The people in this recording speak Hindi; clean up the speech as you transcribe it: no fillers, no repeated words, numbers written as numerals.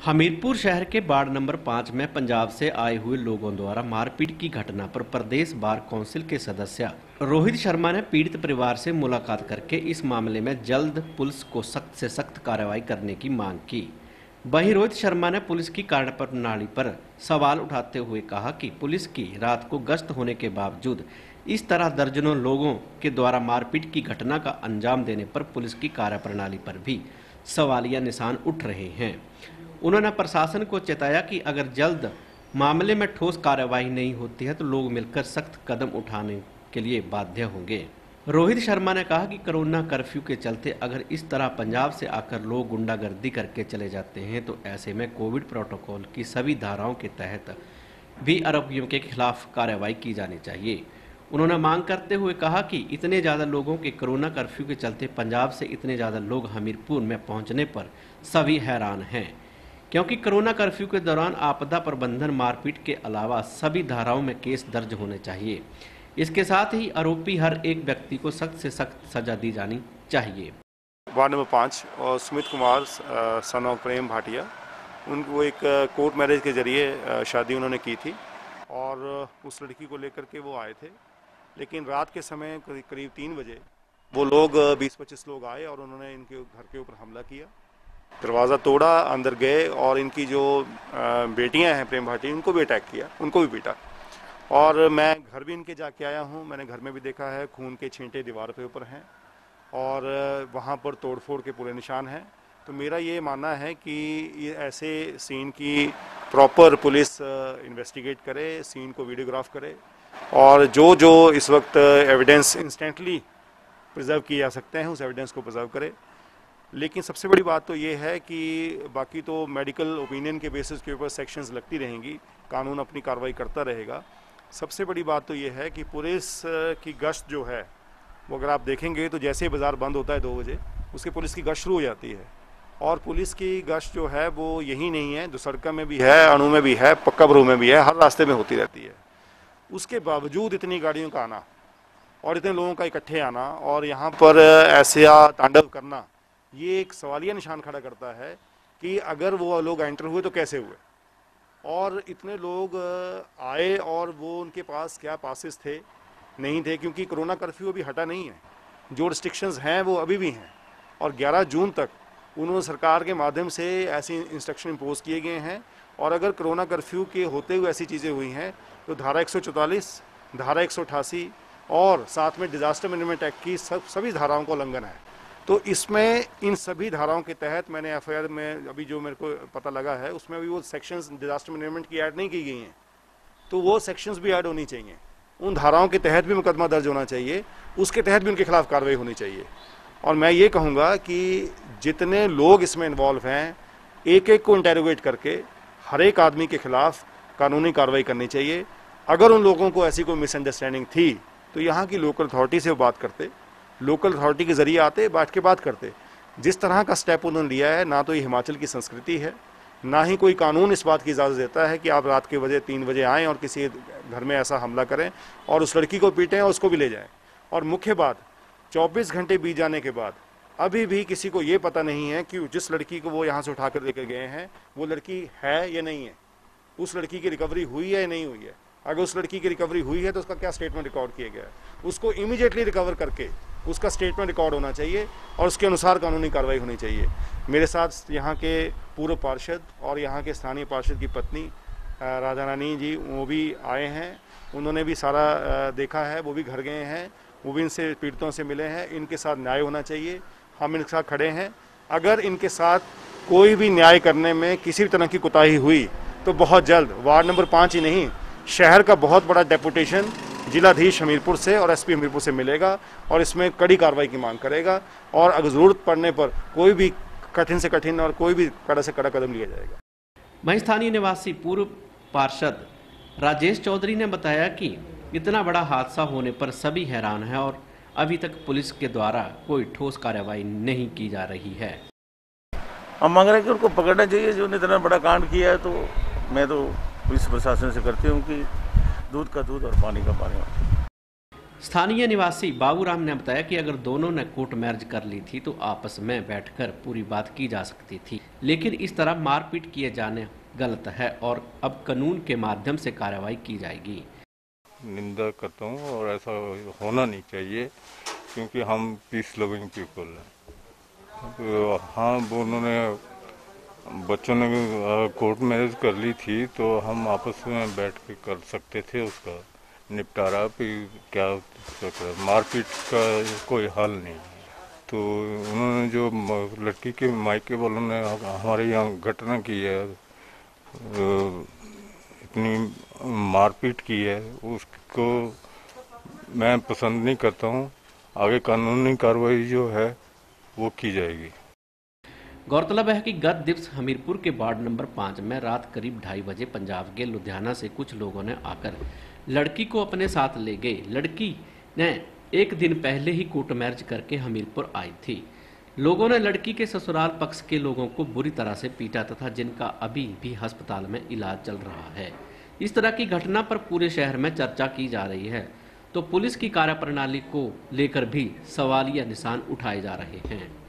हमीरपुर शहर के वार्ड नंबर 5 में पंजाब से आए हुए लोगों द्वारा मारपीट की घटना पर प्रदेश बार काउंसिल के सदस्य रोहित शर्मा ने पीड़ित परिवार से मुलाकात करके इस मामले में जल्द पुलिस को सख्त से सख्त कार्रवाई करने की मांग की। वहीं रोहित शर्मा ने पुलिस की कार्यप्रणाली पर सवाल उठाते हुए कहा कि पुलिस की रात को गश्त होने के बावजूद इस तरह दर्जनों लोगों के द्वारा मारपीट की घटना का अंजाम देने पर पुलिस की कार्यप्रणाली पर भी सवालिया निशान उठ रहे हैं। उन्होंने प्रशासन को चेताया कि अगर जल्द मामले में ठोस कार्रवाई नहीं होती है तो लोग मिलकर सख्त कदम उठाने के लिए बाध्य होंगे। रोहित शर्मा ने कहा कि कोरोना कर्फ्यू के चलते अगर इस तरह पंजाब से आकर लोग गुंडागर्दी करके चले जाते हैं तो ऐसे में कोविड प्रोटोकॉल की सभी धाराओं के तहत भी आरोपियों के खिलाफ कार्रवाई की जानी चाहिए। उन्होंने मांग करते हुए कहा कि इतने ज़्यादा लोगों के कोरोना कर्फ्यू के चलते पंजाब से इतने ज़्यादा लोग हमीरपुर में पहुंचने पर सभी हैरान हैं, क्योंकि कोरोना कर्फ्यू के दौरान आपदा प्रबंधन मारपीट के अलावा सभी धाराओं में केस दर्ज होने चाहिए। इसके साथ ही आरोपी हर एक व्यक्ति को सख्त से सख्त सजा दी जानी चाहिए। वार्ड नंबर 5 और सुमित कुमार सन ऑफ प्रेम भाटिया, उनको एक कोर्ट मैरिज के जरिए शादी उन्होंने की थी और उस लड़की को लेकर के वो आए थे, लेकिन रात के समय करीब 3 बजे वो लोग 20-25 लोग आए और उन्होंने इनके घर के ऊपर हमला किया, दरवाज़ा तोड़ा, अंदर गए और इनकी जो बेटियां हैं प्रेम भाटी, उनको भी अटैक किया, उनको भी पीटा। और मैं घर भी इनके जाके आया हूं, मैंने घर में भी देखा है खून के छींटे दीवार के ऊपर हैं और वहां पर तोड़फोड़ के पूरे निशान हैं। तो मेरा ये मानना है कि ये ऐसे सीन की प्रॉपर पुलिस इन्वेस्टिगेट करे, सीन को वीडियोग्राफ करे और जो इस वक्त एविडेंस इंस्टेंटली प्रिजर्व किए जा सकते हैं उस एविडेंस को प्रिजर्व करे। लेकिन सबसे बड़ी बात तो ये है कि बाकी तो मेडिकल ओपिनियन के बेसिस के ऊपर सेक्शंस लगती रहेंगी, कानून अपनी कार्रवाई करता रहेगा। सबसे बड़ी बात तो ये है कि पुलिस की गश्त जो है वो अगर आप देखेंगे तो जैसे ही बाज़ार बंद होता है 2 बजे उसके पुलिस की गश्त शुरू हो जाती है और पुलिस की गश्त जो है वो यही नहीं है, दुसरका में भी है, अणु में भी है, पक्काबरू में भी है, हर रास्ते में होती रहती है। उसके बावजूद इतनी गाड़ियों का आना और इतने लोगों का इकट्ठे आना और यहाँ पर ऐसा तांडव करना, ये एक सवालिया निशान खड़ा करता है कि अगर वो लोग एंटर हुए तो कैसे हुए और इतने लोग आए और वो उनके पास क्या पासेस थे नहीं थे, क्योंकि कोरोना कर्फ्यू अभी हटा नहीं है, जो रिस्ट्रिक्शंस हैं वो अभी भी हैं और 11 जून तक उन्होंने सरकार के माध्यम से ऐसे इंस्ट्रक्शन इम्पोज किए गए हैं। और अगर कोरोना कर्फ्यू के होते हुए ऐसी चीज़ें हुई हैं तो धारा 144, धारा 188 और साथ में डिजास्टर मैनेजमेंट एक्ट की सभी धाराओं का उल्लंघन है। तो इसमें इन सभी धाराओं के तहत मैंने एफआईआर में अभी जो मेरे को पता लगा है उसमें भी वो सेक्शंस डिजास्टर मैनेजमेंट की ऐड नहीं की गई हैं, तो वो सेक्शंस भी ऐड होनी चाहिए, उन धाराओं के तहत भी मुकदमा दर्ज होना चाहिए, उसके तहत भी उनके खिलाफ कार्रवाई होनी चाहिए। और मैं ये कहूँगा कि जितने लोग इसमें इन्वॉल्व हैं एक एक को इंटेरोगेट करके हर एक आदमी के खिलाफ कानूनी कार्रवाई करनी चाहिए। अगर उन लोगों को ऐसी कोई मिसअंडरस्टैंडिंग थी तो यहाँ की लोकल अथॉरिटी से वो बात करते, लोकल अथॉरिटी के जरिए आते, बैठ के बात करते। जिस तरह का स्टेप उन्होंने लिया है, ना तो ये हिमाचल की संस्कृति है, ना ही कोई कानून इस बात की इजाज़त देता है कि आप रात के बजे 3 बजे आएँ और किसी घर में ऐसा हमला करें और उस लड़की को पीटें और उसको भी ले जाएं। और मुख्य बात, 24 घंटे बीत जाने के बाद अभी भी किसी को ये पता नहीं है कि जिस लड़की को वो यहाँ से उठा कर लेकर गए हैं वो लड़की है या नहीं है, उस लड़की की रिकवरी हुई है या नहीं हुई है। अगर उस लड़की की रिकवरी हुई है तो उसका क्या स्टेटमेंट रिकॉर्ड किया गया है, उसको इमीडिएटली रिकवर करके उसका स्टेटमेंट रिकॉर्ड होना चाहिए और उसके अनुसार कानूनी कार्रवाई होनी चाहिए। मेरे साथ यहाँ के पूर्व पार्षद और यहाँ के स्थानीय पार्षद की पत्नी राधा रानी जी वो भी आए हैं, उन्होंने भी सारा देखा है, वो भी घर गए हैं, वो भी इनसे पीड़ितों से मिले हैं। इनके साथ न्याय होना चाहिए, हम इनके साथ खड़े हैं। अगर इनके साथ कोई भी न्याय करने में किसी भी तरह की कोताही हुई तो बहुत जल्द वार्ड नंबर 5 ही नहीं, शहर का बहुत बड़ा डेपुटेशन जिलाधीश हमीरपुर से और एसपी हमीरपुर से मिलेगा और इसमें कड़ी कार्रवाई की मांग करेगा और अगर जरूरत पड़ने पर कोई भी कठिन से कठिन और कोई भी कड़ा से कड़ा कदम लिया जाएगा। वहीं स्थानीय निवासी पूर्व पार्षद राजेश चौधरी ने बताया कि इतना बड़ा हादसा होने पर सभी हैरान हैं और अभी तक पुलिस के द्वारा कोई ठोस कार्रवाई नहीं की जा रही है। हम मांग रहे हैं कि उनको पकड़ना चाहिए जो ने इतना बड़ा कांड किया है। तो मैं तो पुलिस प्रशासन से करती हूँ कि दूध का दूध और पानी का पानी। स्थानीय निवासी बाबूराम ने बताया कि अगर दोनों ने कोर्ट मैरिज कर ली थी तो आपस में बैठकर पूरी बात की जा सकती थी, लेकिन इस तरह मारपीट किए जाने गलत है और अब कानून के माध्यम से कार्रवाई की जाएगी। निंदा करता हूँ और ऐसा होना नहीं चाहिए, क्योंकि हम पीस लविंग पीपल हैं। तो हाँ, वो उन्होंने बच्चों ने कोर्ट मैरिज कर ली थी तो हम आपस में बैठ के कर सकते थे उसका निपटारा। फिर क्या मारपीट का कोई हल नहीं है। तो उन्होंने जो लड़की के मायके वालों ने हमारे यहाँ घटना की है, इतनी मारपीट की है, उसको मैं पसंद नहीं करता हूँ। आगे कानूनी कार्रवाई जो है वो की जाएगी। गौरतलब है कि गत दिवस हमीरपुर के वार्ड नंबर 5 में रात करीब 2:30 बजे पंजाब के लुधियाना से कुछ लोगों ने आकर लड़की को अपने साथ ले गए। लड़की ने एक दिन पहले ही कोर्ट मैरिज करके हमीरपुर आई थी। लोगों ने लड़की के ससुराल पक्ष के लोगों को बुरी तरह से पीटा तथा जिनका अभी भी अस्पताल में इलाज चल रहा है। इस तरह की घटना पर पूरे शहर में चर्चा की जा रही है, तो पुलिस की कार्यप्रणाली को लेकर भी सवालिया निशान उठाए जा रहे हैं।